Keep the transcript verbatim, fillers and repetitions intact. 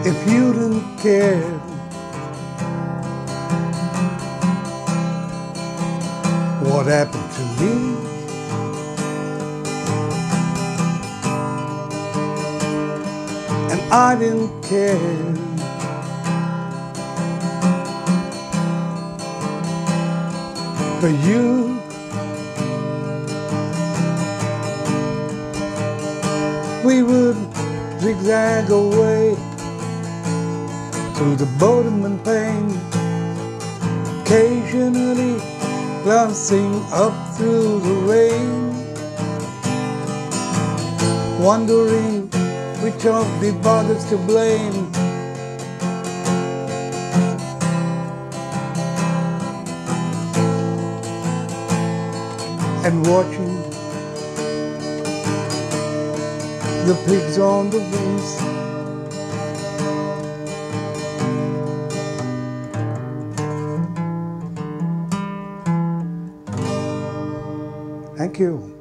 if you didn't care. What happened to me? And I didn't care. For you, we would zigzag away through the boredom and pain, occasionally glancing up through the rain, wondering which of the buggers to blame. And watching the pigs on the wings. Thank you.